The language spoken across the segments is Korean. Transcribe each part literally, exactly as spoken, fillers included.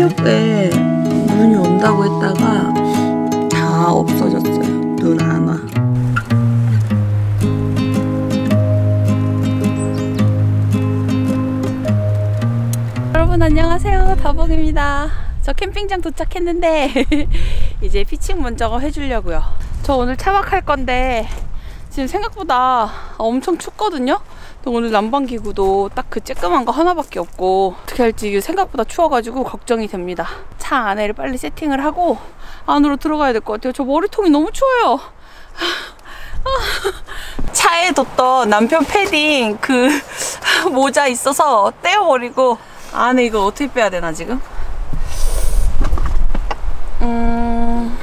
새벽에 눈이 온다고 했다가 다 없어졌어요. 눈 안 와. 여러분 안녕하세요. 다봉입니다. 저 캠핑장 도착했는데 이제 피칭 먼저 해주려고요. 저 오늘 차박할 건데 지금 생각보다 엄청 춥거든요. 또 오늘 난방기구도 딱 그 쬐끄만 거 하나밖에 없고 어떻게 할지 생각보다 추워가지고 걱정이 됩니다. 차 안에를 빨리 세팅을 하고 안으로 들어가야 될 것 같아요. 저 머리통이 너무 추워요. 차에 뒀던 남편 패딩 그 모자 있어서 떼어버리고 안에 이거 어떻게 빼야 되나 지금? 음...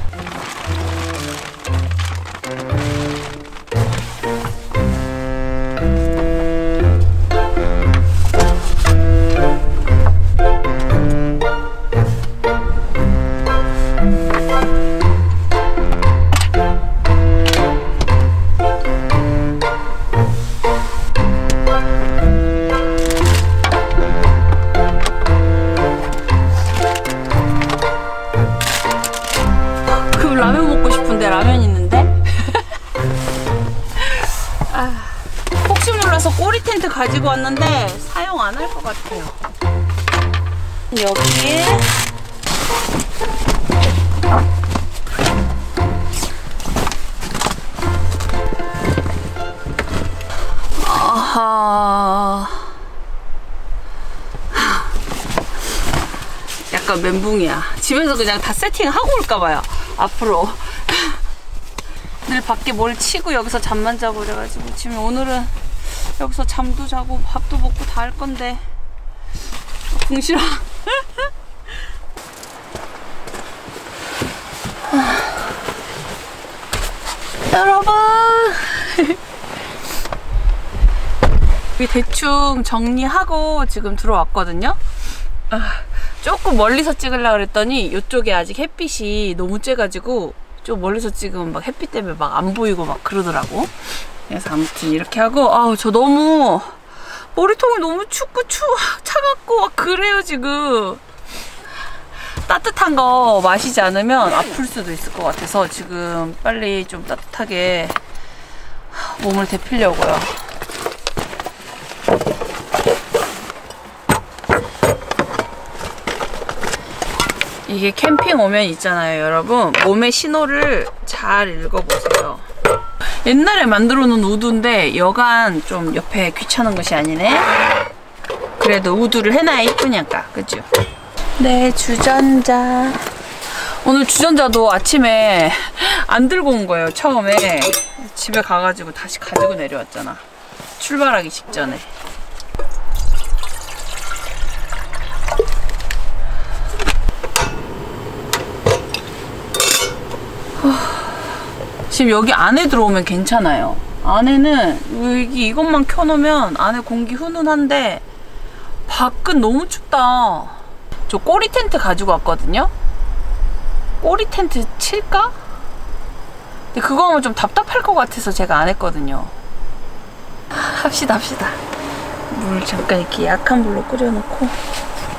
라면 먹고 싶은데 라면 있는데? 아, 혹시 몰라서 꼬리 텐트 가지고 왔는데 사용 안 할 것 같아요. 여기에 아하 약간 멘붕이야. 집에서 그냥 다 세팅하고 올까봐요. 앞으로 늘 밖에 뭘 치고 여기서 잠만 자고 그래가지고 지금 오늘은 여기서 잠도 자고 밥도 먹고 다 할 건데 궁시렁. 여러분 대충 정리하고 지금 들어왔거든요. 아, 조금 멀리서 찍으려고 그랬더니 이쪽에 아직 햇빛이 너무 쬐가지고 좀 멀리서 찍으면 막 햇빛 때문에 막 안 보이고 막 그러더라고. 그래서 아무튼 이렇게 하고 아우 저 너무 머리통이 너무 춥고 추워 차갑고 막 그래요 지금. 따뜻한 거 마시지 않으면 아플 수도 있을 것 같아서 지금 빨리 좀 따뜻하게 몸을 데피려고요. 이게 캠핑 오면 있잖아요 여러분, 몸의 신호를 잘 읽어보세요. 옛날에 만들어 놓은 우드인데 여간 좀 옆에 귀찮은 것이 아니네. 그래도 우드를 해놔야 이쁘냐까, 그죠? 네, 주전자. 오늘 주전자도 아침에 안 들고 온 거예요. 처음에 집에 가가지고 다시 가지고 내려왔잖아, 출발하기 직전에. 지금 여기 안에 들어오면 괜찮아요. 안에는 여기 이것만 켜놓으면 안에 공기 훈훈한데 밖은 너무 춥다. 저 꼬리 텐트 가지고 왔거든요. 꼬리 텐트 칠까? 근데 그거 하면 좀 답답할 것 같아서 제가 안 했거든요. 합시다 합시다. 물 잠깐 이렇게 약한 불로 끓여놓고.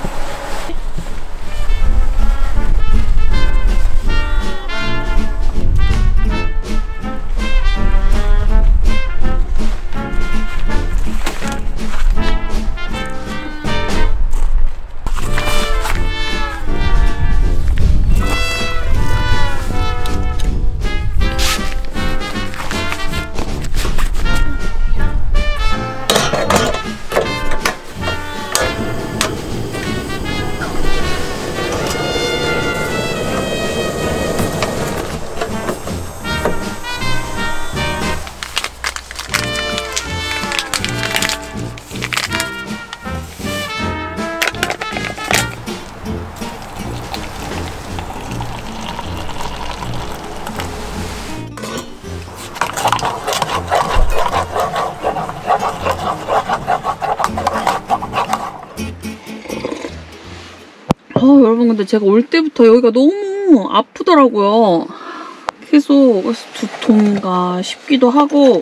아, 여러분 근데 제가 올 때부터 여기가 너무 아프더라고요. 계속 두통인가 싶기도 하고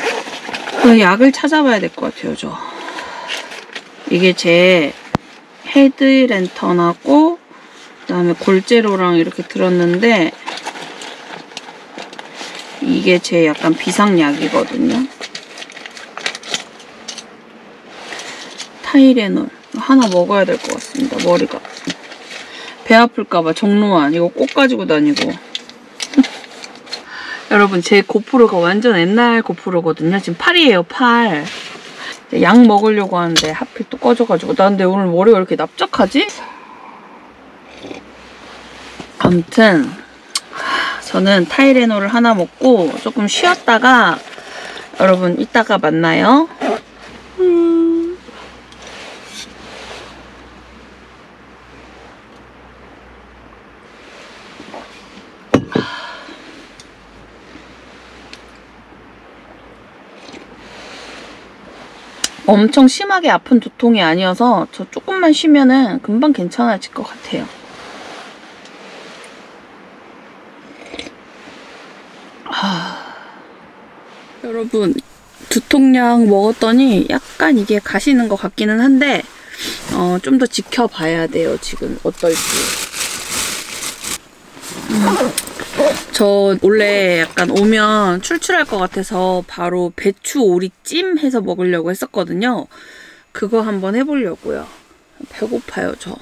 약을 찾아봐야 될 것 같아요. 저 이게 제 헤드랜턴하고 그다음에 골제로랑 이렇게 들었는데 이게 제 약간 비상약이거든요. 타이레놀 하나 먹어야 될 것 같습니다. 머리가 배 아플까봐 정로환 이거 꼭 가지고 다니고. 여러분 제 고프로가 완전 옛날 고프로거든요. 지금 팔이에요 팔. 약 먹으려고 하는데 하필 또 꺼져가지고. 나 근데 오늘 머리가 왜 이렇게 납작하지? 아무튼 저는 타이레놀을 하나 먹고 조금 쉬었다가 여러분 이따가 만나요. 음. 엄청 심하게 아픈 두통이 아니어서 저 조금만 쉬면은 금방 괜찮아질 것 같아요. 하... 여러분 두통약 먹었더니 약간 이게 가시는 것 같기는 한데 어, 좀 더 지켜봐야 돼요. 지금 어떨지. 음. 저 원래 약간 오면 출출할 것 같아서 바로 배추 오리찜 해서 먹으려고 했었거든요. 그거 한번 해보려고요. 배고파요 저.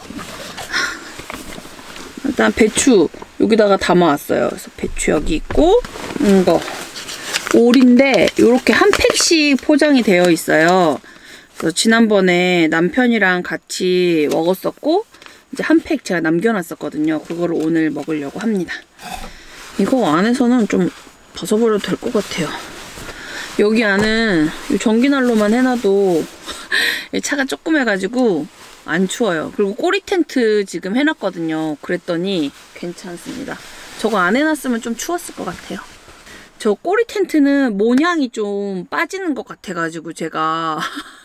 일단 배추 여기다가 담아왔어요. 그래서 배추 여기 있고 이거 오리인데 이렇게 한 팩씩 포장이 되어 있어요. 그래서 지난번에 남편이랑 같이 먹었었고 이제 한 팩 제가 남겨놨었거든요. 그거를 오늘 먹으려고 합니다. 이거 안에서는 좀 벗어버려도 될 것 같아요. 여기 안은 전기난로만 해놔도 차가 조그매가지고 안 추워요. 그리고 꼬리 텐트 지금 해놨거든요. 그랬더니 괜찮습니다. 저거 안 해놨으면 좀 추웠을 것 같아요. 저 꼬리 텐트는 모양이 좀 빠지는 것 같아가지고 제가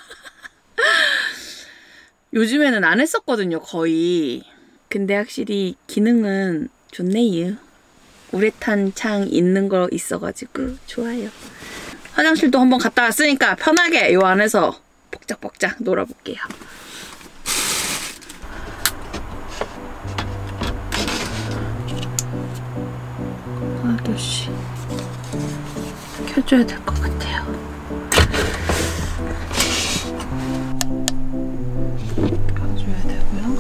요즘에는 안 했었거든요. 거의. 근데 확실히 기능은 좋네요. 우레탄 창 있는 거 있어가지고 좋아요. 화장실도 한번 갔다 왔으니까 편하게 이 안에서 벅짝벅짝 놀아볼게요. 아저씨 켜줘야 될 것 같아요. 켜줘야 되고요.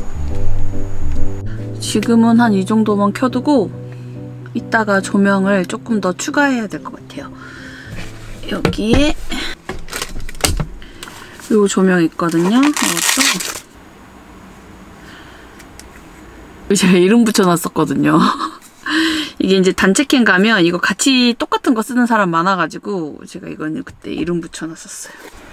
지금은 한 이 정도만 켜두고 이따가 조명을 조금 더 추가해야 될 것 같아요. 여기에 요 조명 있거든요. 이것도 제가 이름 붙여놨었거든요. 이게 이제 단체캠 가면 이거 같이 똑같은 거 쓰는 사람 많아가지고 제가 이거는 그때 이름 붙여놨었어요.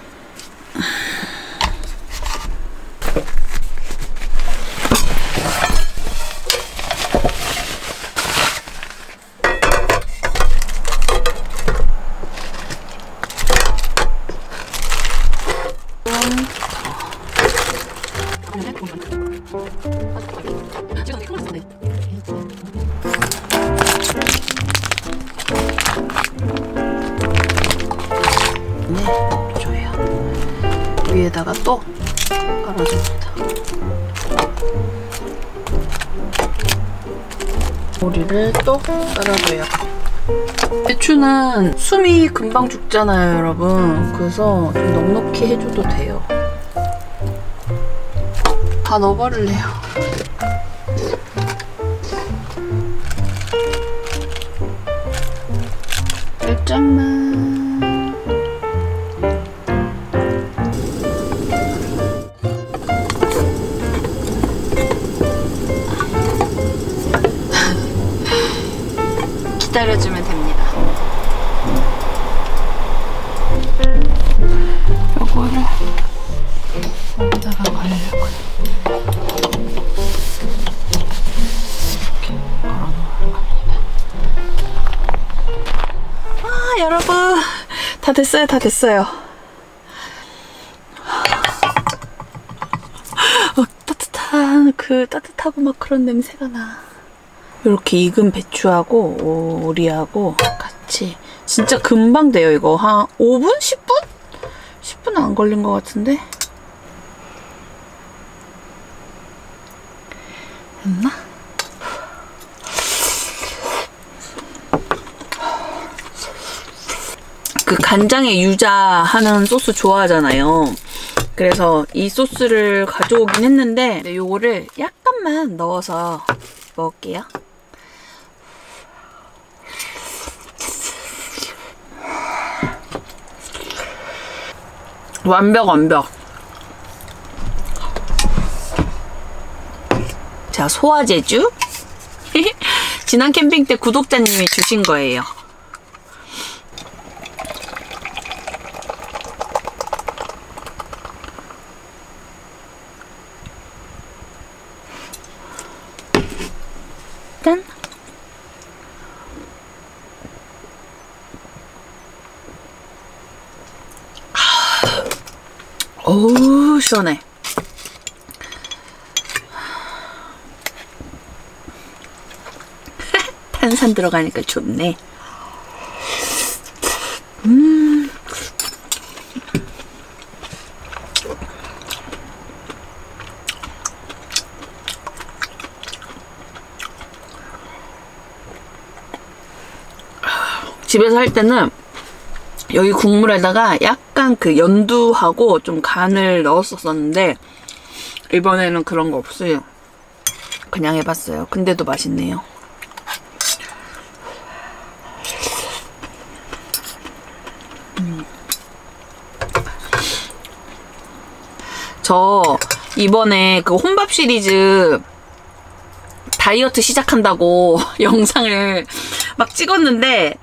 위에다가 또 깔아줍니다. 오리를 또 깔아줘요. 배추는 숨이 금방 죽잖아요, 여러분. 그래서 좀 넉넉히 해줘도 돼요. 다 넣어버릴래요. 살짝만. 기다려주면 됩니다. 요거를 여기다가 걸려고요. 이렇게 걸어놓을 겁니다. 아, 여러분 다 됐어요, 다 됐어요. 어, 따뜻한 그 따뜻하고 막 그런 냄새가 나. 이렇게 익은 배추하고 오리하고 같이 진짜 금방 돼요. 이거 한 오 분? 십 분? 십 분은 안 걸린 것 같은데 됐나? 그 간장에 유자하는 소스 좋아하잖아요. 그래서 이 소스를 가져오긴 했는데 요거를 약간만 넣어서 먹을게요. 완벽 완벽. 자, 소화제주. 지난 캠핑 때 구독자님이 주신 거예요. 짠. 어우, 시원해. 탄산 들어가니까 좋네. 음. 집에서 할 때는 여기 국물에다가 약간 그 연두하고 좀 간을 넣었었는데 이번에는 그런 거 없어요. 그냥 해봤어요. 근데도 맛있네요. 음. 저 이번에 그 혼밥 시리즈 다이어트 시작한다고 영상을 막 찍었는데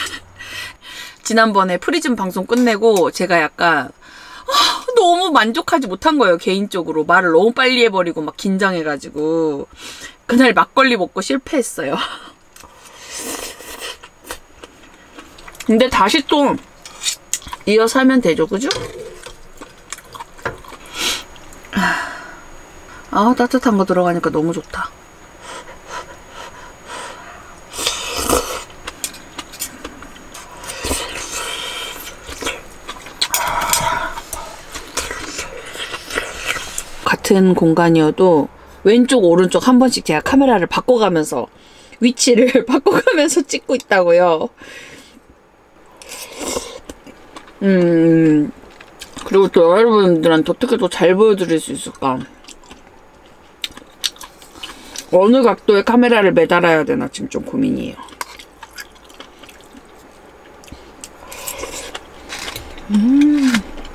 지난번에 프리즘 방송 끝내고 제가 약간 어, 너무 만족하지 못한 거예요. 개인적으로 말을 너무 빨리 해버리고 막 긴장해가지고 그날 막걸리 먹고 실패했어요. 근데 다시 또 이어서 하면 되죠, 그죠? 아, 따뜻한 거 들어가니까 너무 좋다. 같은 공간이어도 왼쪽 오른쪽 한 번씩 제가 카메라를 바꿔가면서 위치를 바꿔가면서 찍고 있다고요. 음 그리고 또 여러분들한테 어떻게 또 잘 보여드릴 수 있을까? 어느 각도에 카메라를 매달아야 되나 지금 좀 고민이에요. 음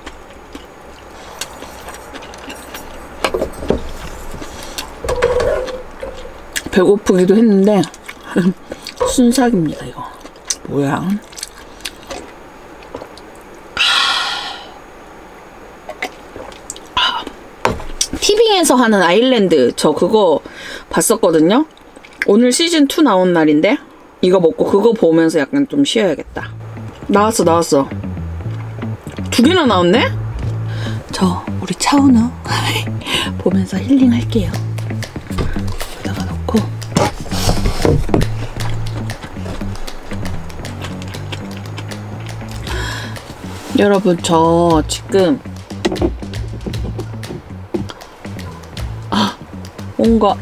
배고프기도 했는데 순삭입니다. 이거 뭐야? 티빙에서 하는 아일랜드 저 그거 봤었거든요. 오늘 시즌 투 나온 날인데 이거 먹고 그거 보면서 약간 좀 쉬어야겠다. 나왔어 나왔어. 두 개나 나왔네? 저 우리 차은우 보면서 힐링할게요. 여기다가 넣고 여러분 저 지금 아 뭔가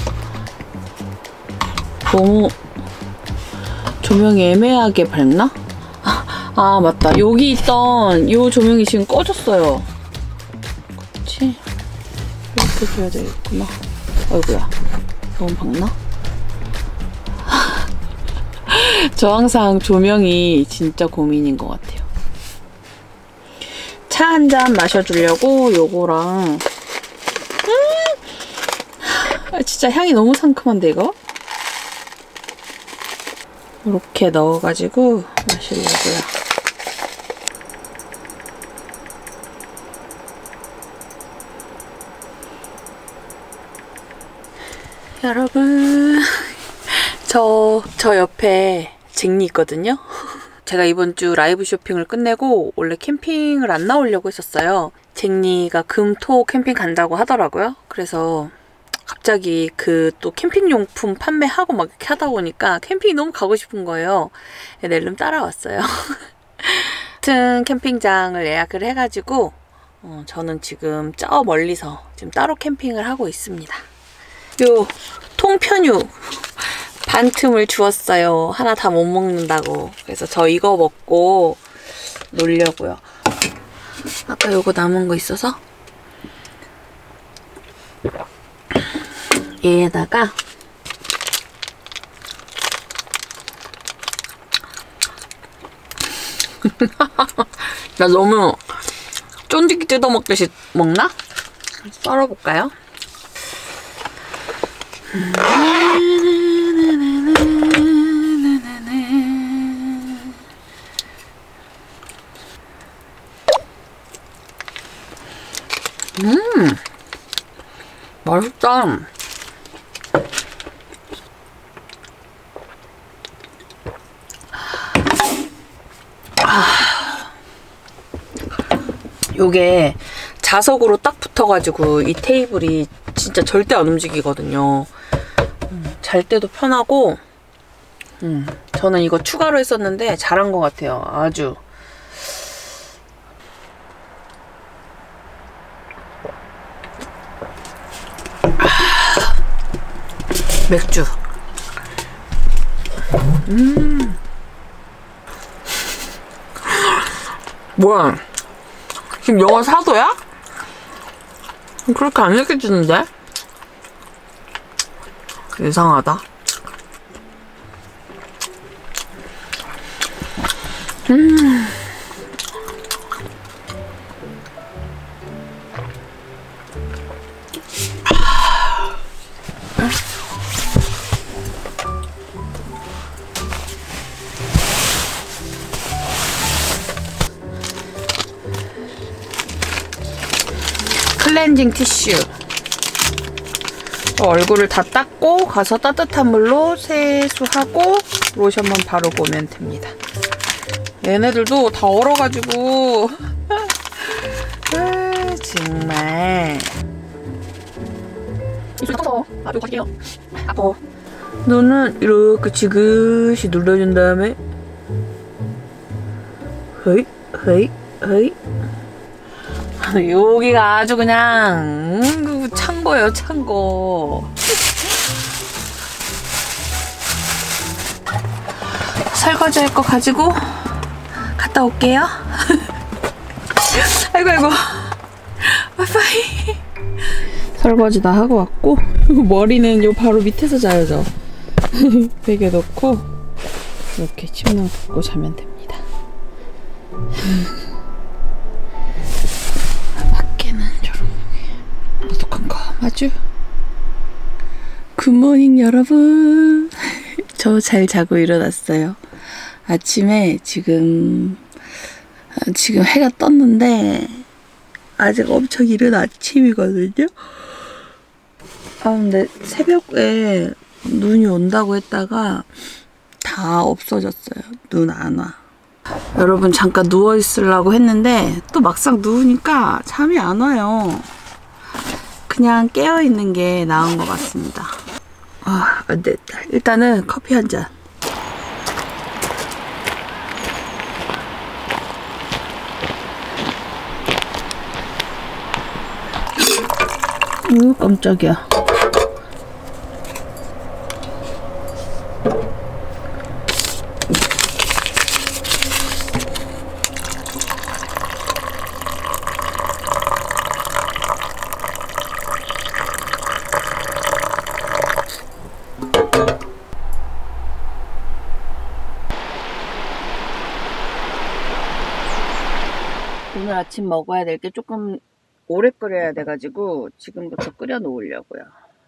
너무 조명이 애매하게 밝나? 아, 아 맞다 여기 있던 요 조명이 지금 꺼졌어요. 그렇지? 이렇게 줘야 되겠구나. 아이고야 너무 밝나? 저 항상 조명이 진짜 고민인 것 같아요. 차 한 잔 마셔주려고 요거랑 음! 아, 진짜 향이 너무 상큼한데 이거? 이렇게 넣어가지고 마시려고요. 여러분 저, 저 옆에 잭니 있거든요? 제가 이번 주 라이브 쇼핑을 끝내고 원래 캠핑을 안 나오려고 했었어요. 잭니가 금, 토 캠핑 간다고 하더라고요. 그래서 갑자기 그 또 캠핑용품 판매하고 막 이렇게 하다 보니까 캠핑이 너무 가고 싶은 거예요. 낼름 따라왔어요. 같은 캠핑장을 예약을 해가지고 어, 저는 지금 저 멀리서 지금 따로 캠핑을 하고 있습니다. 요 통편육 반 틈을 주었어요. 하나 다 못 먹는다고. 그래서 저 이거 먹고 놀려고요. 아까 요거 남은 거 있어서 얘에다가 나 너무 쫀디기 뜯어먹듯이 먹나? 썰어볼까요? 음 맛있다. 아, 요게 자석으로 딱 붙어가지고 이 테이블이 진짜 절대 안 움직이거든요. 음, 잘 때도 편하고 음, 저는 이거 추가로 했었는데 잘한 것 같아요. 아주. 아, 맥주. 음. 뭐야? 지금 영화 사도야? 그렇게 안 느껴지는데? 이상하다. 음. 클렌징 티슈. 얼굴을 다 닦고 가서 따뜻한 물로 세수하고 로션만 바르고 오면 됩니다. 얘네들도 다 얼어가지고 아, 정말 입술 닦아서 아주 갈게요. 아파. 눈은 이렇게 지그시 눌러준 다음에 헤이 헤이 헤이. 여기가 아주 그냥 음, 창고예요, 창고. 설거지 할 거 가지고 갔다 올게요. 아이고 아이고. 와이파이. 설거지 다 하고 왔고 머리는 요 바로 밑에서 자요, 저. 베개 넣고 이렇게 침낭 덮고 자면 됩니다. 아주 굿모닝 여러분. 저 잘 자고 일어났어요. 아침에 지금 지금 해가 떴는데 아직 엄청 이른 아침이거든요. 아 근데 새벽에 눈이 온다고 했다가 다 없어졌어요. 눈 안 와. 여러분 잠깐 누워 있으려고 했는데 또 막상 누우니까 잠이 안 와요. 그냥 깨어있는 게 나은 것 같습니다. 아, 안 됐다. 일단은 커피 한 잔. 오, 깜짝이야. 오늘 아침 먹어야 될 게 조금 오래 끓여야 돼가지고 지금부터 끓여 놓으려고요.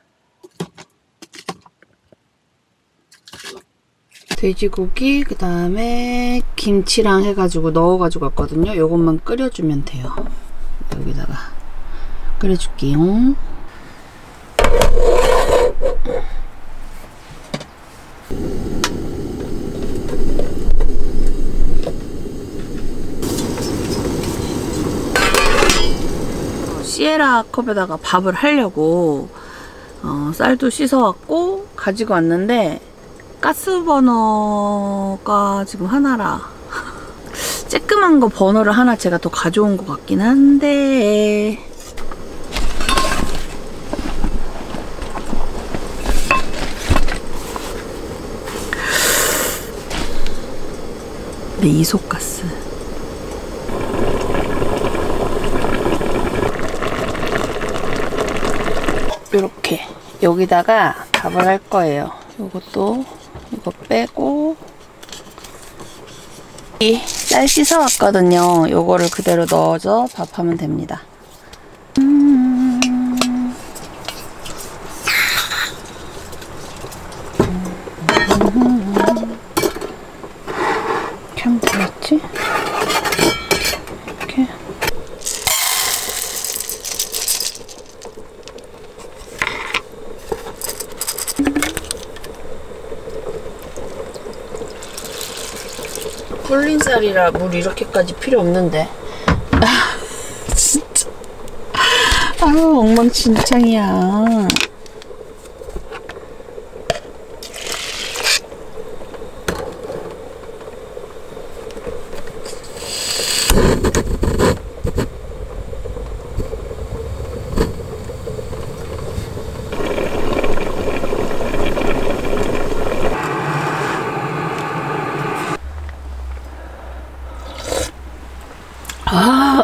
돼지고기 그 다음에 김치랑 해가지고 넣어가지고 왔거든요. 요것만 끓여주면 돼요. 여기다가 끓여줄게요. 시에라 컵에다가 밥을 하려고 어, 쌀도 씻어왔고 가지고 왔는데 가스버너가 지금 하나라 쬐끄만 거 버너를 하나 제가 더 가져온 것 같긴 한데 네, 이소가스. 이렇게 여기다가 밥을 할 거예요. 요것도 이거 빼고 이 쌀 씻어 왔거든요. 요거를 그대로 넣어서 밥하면 됩니다. 음... 이렇게 하면 되겠지? 이렇게. 불린 쌀이라 물 이렇게까지 필요 없는데. 아, 진짜. 아유, 엉망진창이야. 아,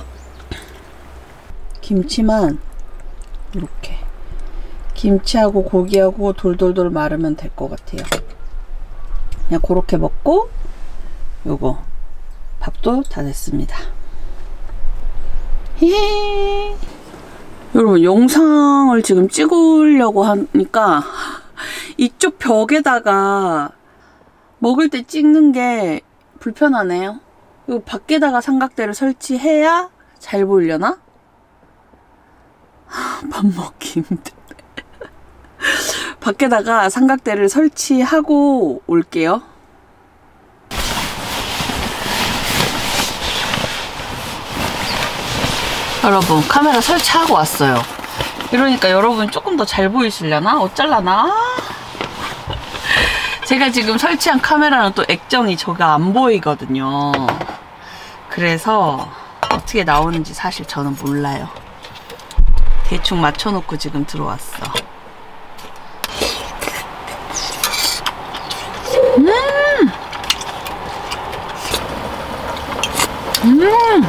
김치만 이렇게 김치하고 고기하고 돌돌돌 말으면 될 것 같아요. 그냥 그렇게 먹고 요거 밥도 다 됐습니다. 예. 여러분, 영상을 지금 찍으려고 하니까 이쪽 벽에다가 먹을 때 찍는 게 불편하네요. 이거 밖에다가 삼각대를 설치해야 잘 보이려나? 밥 먹기 힘든데. 밖에다가 삼각대를 설치하고 올게요. 여러분, 카메라 설치하고 왔어요. 이러니까 여러분 조금 더 잘 보이시려나? 어쩔라나? 제가 지금 설치한 카메라는 또 액정이 저가 안 보이거든요. 그래서 어떻게 나오는지 사실 저는 몰라요. 대충 맞춰놓고 지금 들어왔어. 음! 음!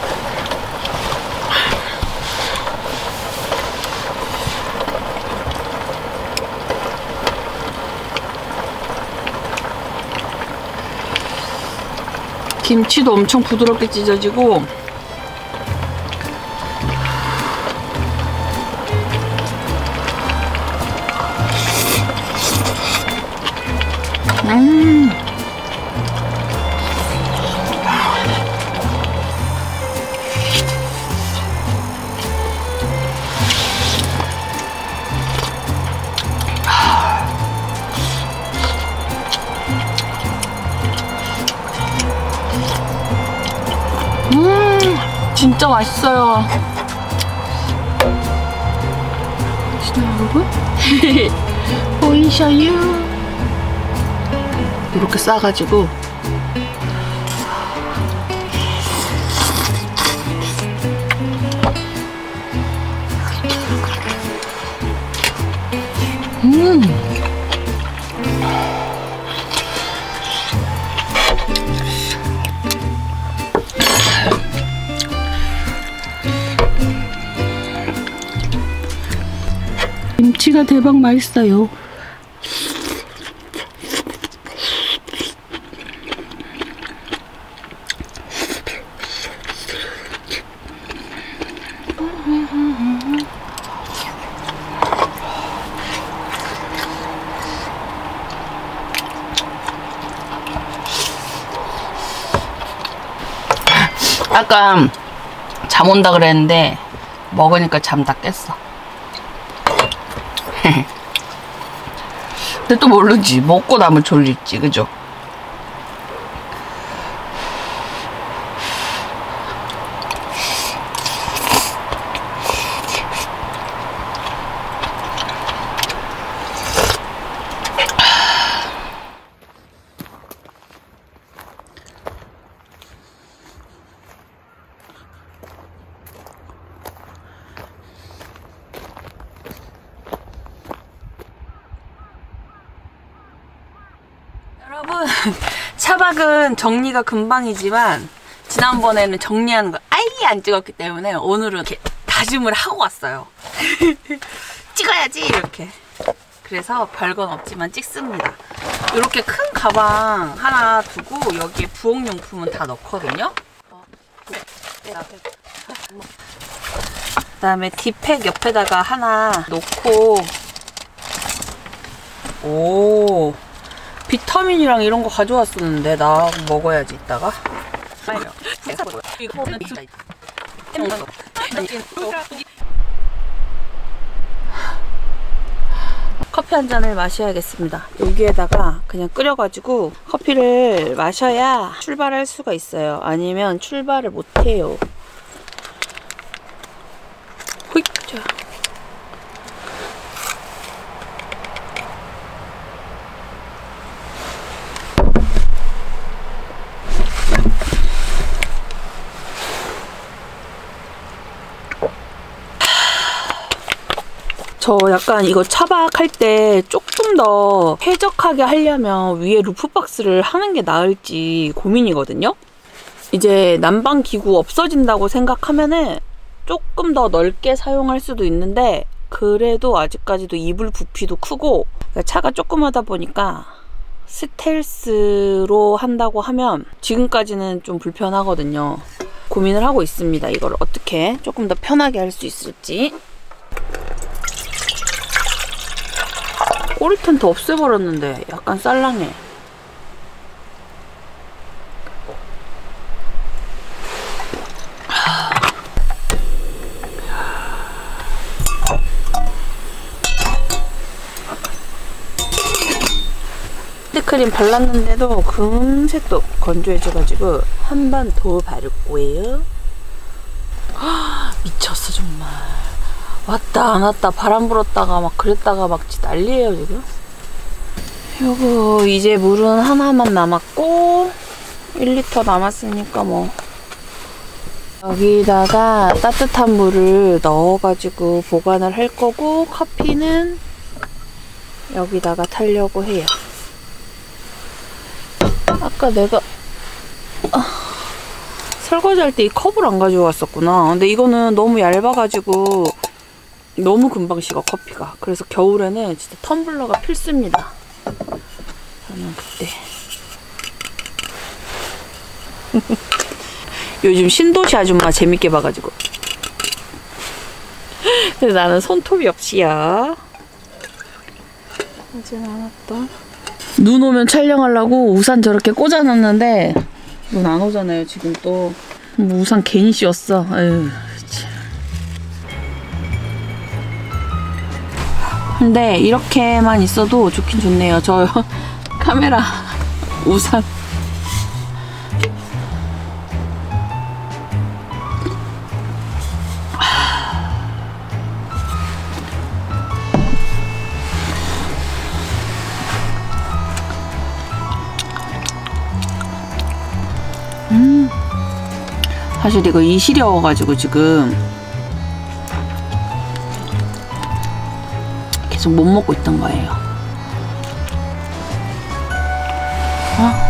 김치도 엄청 부드럽게 찢어지고 음. 음, 진짜 맛있어요. 보이시나요, 여러분? 보이셔요? 이렇게 싸가지고 음. 김치가 대박 맛있어요. 아까 잠 온다 그랬는데 먹으니까 잠 다 깼어. 근데 또 모르지, 먹고 나면 졸릴지, 그죠? 여러분, 차박은 정리가 금방이지만 지난번에는 정리하는 거 아예 안 찍었기 때문에 오늘은 이렇게 다짐을 하고 왔어요. 찍어야지 이렇게. 그래서 별건 없지만 찍습니다. 이렇게 큰 가방 하나 두고 여기에 부엌용품은 다 넣거든요. 그 다음에 디팩 옆에다가 하나 놓고, 오, 비타민이랑 이런 거 가져왔었는데 나 먹어야지 이따가. 커피 한 잔을 마셔야겠습니다. 여기에다가 그냥 끓여가지고 커피를 마셔야 출발할 수가 있어요. 아니면 출발을 못해요. 호잇자. 저 약간 이거 차박할 때 조금 더 쾌적하게 하려면 위에 루프박스를 하는 게 나을지 고민이거든요. 이제 난방기구 없어진다고 생각하면은 조금 더 넓게 사용할 수도 있는데, 그래도 아직까지도 이불 부피도 크고 차가 조그마다 보니까 스텔스로 한다고 하면 지금까지는 좀 불편하거든요. 고민을 하고 있습니다. 이걸 어떻게 조금 더 편하게 할 수 있을지. 꼬리 텐트 없애버렸는데 약간 쌀랑해. 핸드크림 발랐는데도 금세 또 건조해져가지고 한 번 더 바를 거예요. 미쳤어 정말. 왔다 안 왔다 바람 불었다가 막 그랬다가 막 난리예요 지금. 요거 이제 물은 하나만 남았고 일 리터 남았으니까 뭐 여기다가 따뜻한 물을 넣어가지고 보관을 할 거고, 커피는 여기다가 타려고 해요. 아까 내가 아, 설거지할 때 이 컵을 안 가져왔었구나. 근데 이거는 너무 얇아가지고 너무 금방 식어 커피가. 그래서 겨울에는 진짜 텀블러가 필수입니다. 저는 그때 요즘 신도시 아줌마 재밌게 봐가지고. 근데 나는 손톱이 없이야. 아직 안 왔다. 눈 오면 촬영하려고 우산 저렇게 꽂아놨는데 눈 안 오잖아요 지금 또. 뭐 우산 괜히 씌웠어. 에휴. 근데 이렇게만 있어도 좋긴 좋네요. 저 카메라 우산 음 사실 이거 이 시려워가지고 지금 계속 못 먹고 있던 거예요. 어?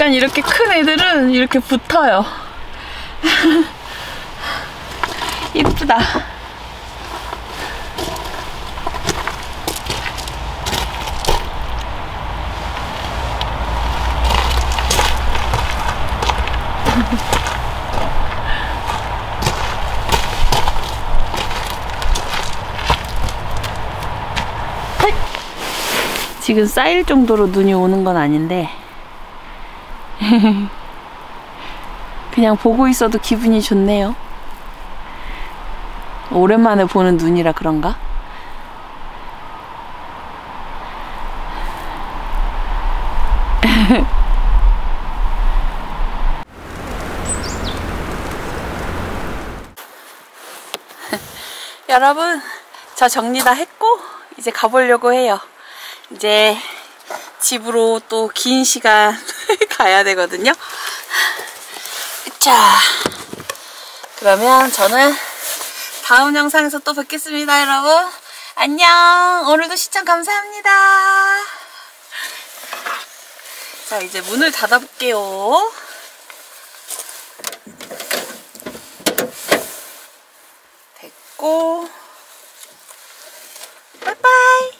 약간 이렇게 큰 애들은 이렇게 붙어요. 이쁘다. 지금 쌓일 정도로 눈이 오는 건 아닌데 그냥 보고 있어도 기분이 좋네요. 오랜만에 보는 눈이라 그런가? 여러분, 저 정리 다 했고 이제 가보려고 해요. 이제 집으로 또 긴 시간 가야 되거든요. 자, 그러면 저는 다음 영상에서 또 뵙겠습니다, 여러분. 안녕. 오늘도 시청 감사합니다. 자, 이제 문을 닫아볼게요. 됐고, 빠이빠이.